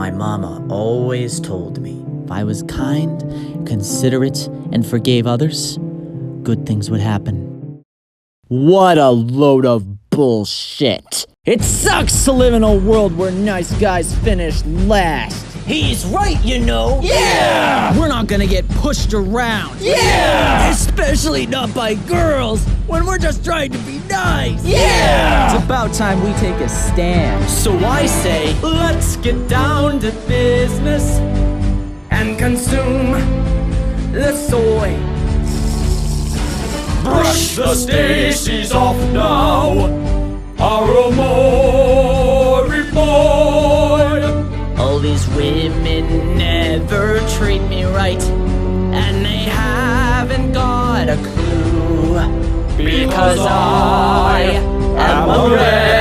My mama always told me if I was kind, considerate, and forgave others, good things would happen. What a load of bullshit. It sucks to live in a world where nice guys finish last. He's right, you know. Yeah! We're not gonna get pushed around. Yeah! Especially not by girls when we're just trying to be nice. Yeah! It's about time we take a stand. So I say, let's get down to business and consume the soy. Brush the Stacy's off now, Aramori boy. All these women never treat me right, and they haven't got a clue, because I am a red